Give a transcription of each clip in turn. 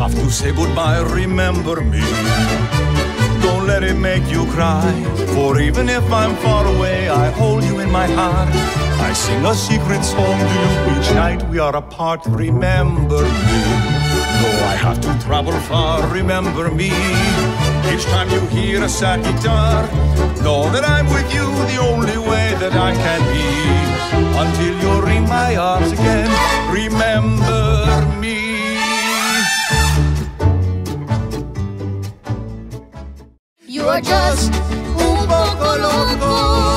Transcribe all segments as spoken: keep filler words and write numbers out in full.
have to say goodbye, remember me. Don't let it make you cry, for even if I'm far away, I hold you in my heart. I sing a secret song to you each night we are apart, remember me. Though I have to travel far, remember me. Each time you hear a sad guitar, know that I'm with you the only way that I can be. Until you ring my arms again, remember me. You are just un poco loco.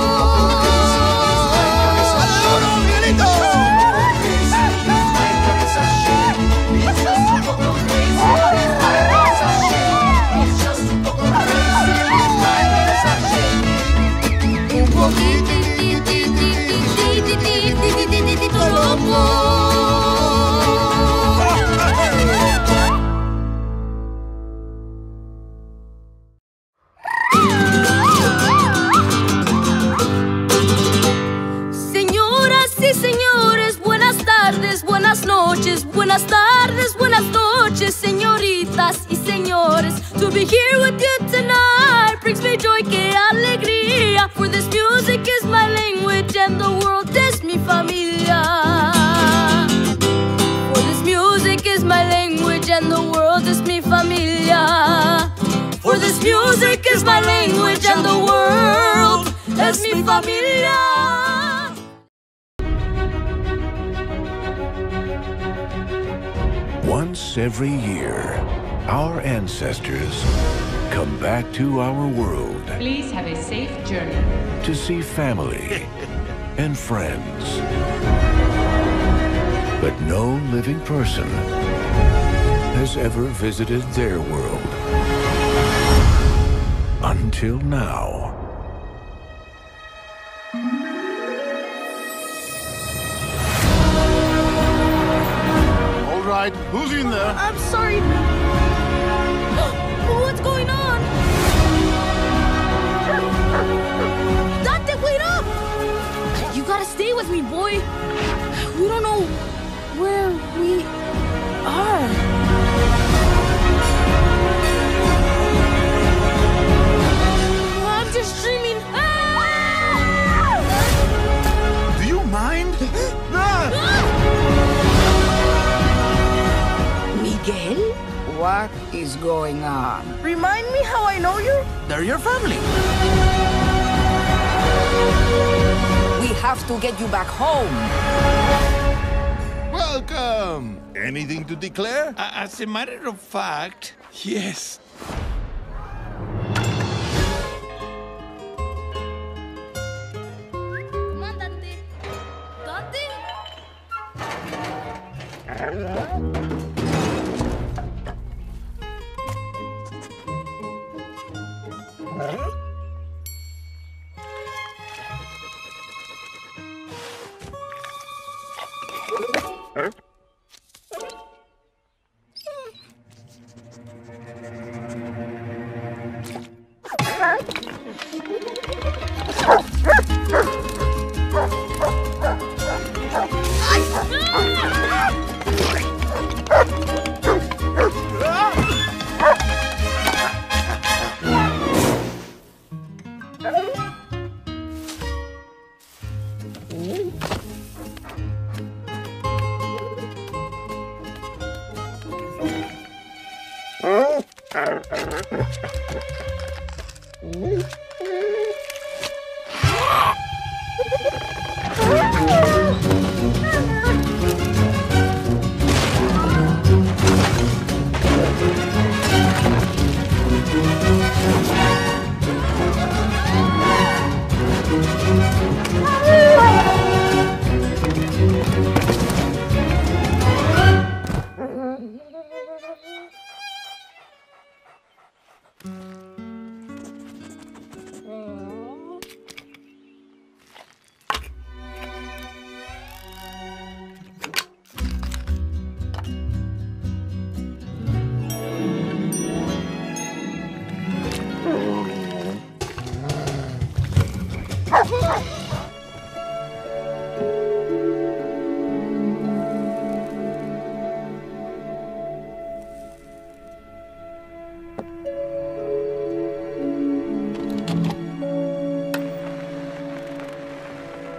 Buenas tardes, buenas noches, señoritas y señores. To be here with you tonight brings me joy, que alegría. For this music is my language and the world is mi familia. For this music is my language and the world is mi familia. For this music is my language and the world is mi familia. Once every year, our ancestors come back to our world. Please have a safe journey. To see family and friends. But no living person has ever visited their world. Until now. Who's in there? I'm sorry. What's going on? Dante, wait up! You gotta stay with me, boy. We don't know where we are. I'm just dreaming. Do you mind? Miguel? What is going on? Remind me how I know you? They're your family. We have to get you back home. Welcome. Anything to declare? Uh, as a matter of fact, yes. Come on, Dante. Dante?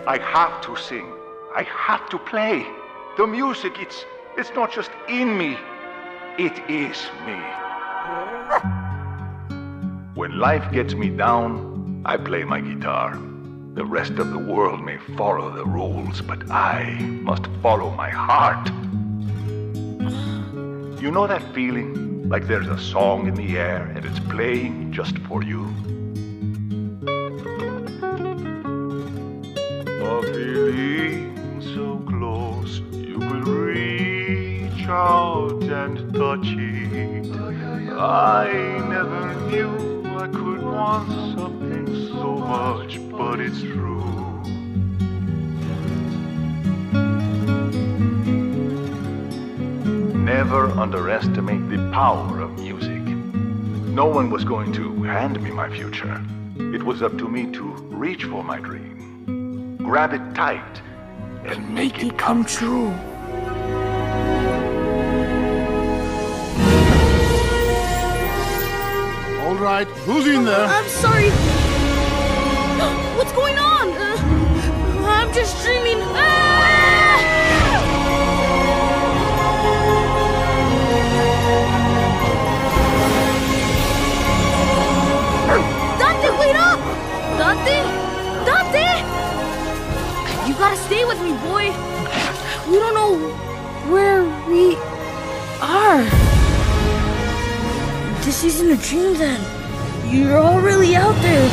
I have to sing. I have to play. The music, it's, it's not just in me. It is me. When life gets me down, I play my guitar. The rest of the world may follow the rules, but I must follow my heart. You know that feeling? Like there's a song in the air and it's playing just for you? A feeling so close, you will reach out and touch it. I never knew I could want something so much, but it's true. Never underestimate the power of music. No one was going to hand me my future. It was up to me to reach for my dream, grab it tight, and make, make it, it come, come true. All right, who's in there? I'm sorry. What's going on? Uh, I'm just dreaming. Ah! Dante, wait up! Dante? Dante! You gotta stay with me, boy. We don't know where we are. This isn't a dream then. You're all really out there.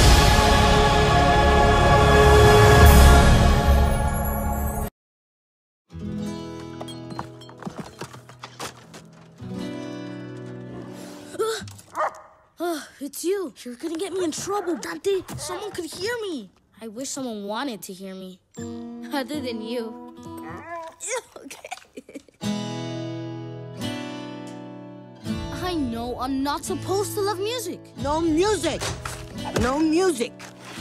uh, it's you. You're gonna get me in trouble, Dante. Someone could hear me. I wish someone wanted to hear me. Other than you. Okay. I know I'm not supposed to love music. No music! No music!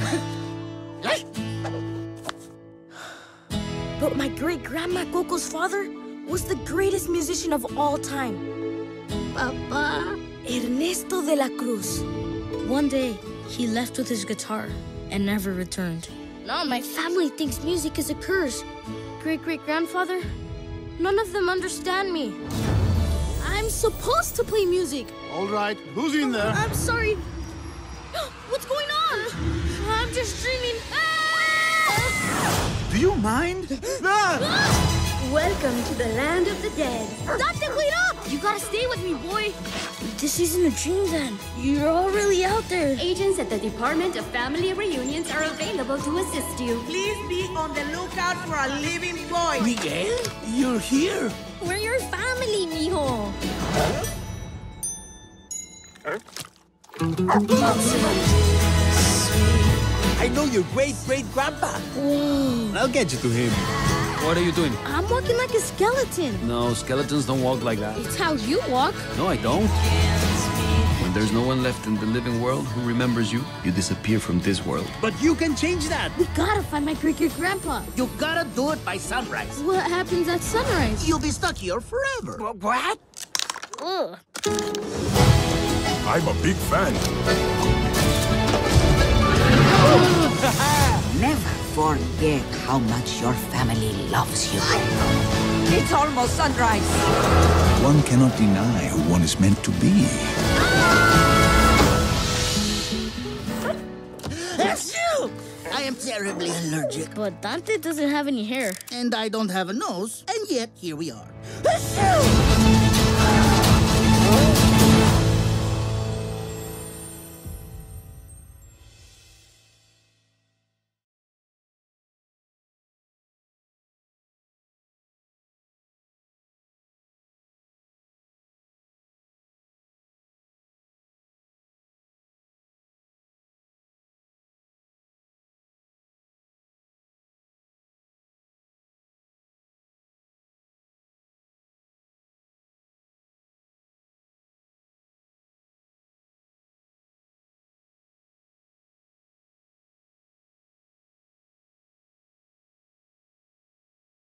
But my great-grandma Coco's father was the greatest musician of all time. Papa. Ernesto de la Cruz. One day, he left with his guitar and never returned. Now my family thinks music is a curse. Great-great-grandfather, none of them understand me. I'm supposed to play music. All right, who's in there? I'm sorry. What's going on? I'm just dreaming. Ah! Do you mind? Welcome to the land of the dead. Dante, wait up! You gotta stay with me, boy. This isn't a dream then. You're all really out there. Agents at the Department of Family Reunions are available to assist you. Please be on the lookout for a living boy. Miguel, you're here. We're your family, mijo. I know your great-great-grandpa. Whoa. I'll get you to him. What are you doing? I'm walking like a skeleton. No, skeletons don't walk like that. It's how you walk. No, I don't. When there's no one left in the living world who remembers you, you disappear from this world. But you can change that. We gotta find my great-great-grandpa. You gotta do it by sunrise. What happens at sunrise? You'll be stuck here forever. What? Ugh. I'm a big fan. Never forget how much your family loves you. It's almost sunrise. One cannot deny who one is meant to be. That's you! I am terribly allergic. But Dante doesn't have any hair. And I don't have a nose, and yet here we are. That's you!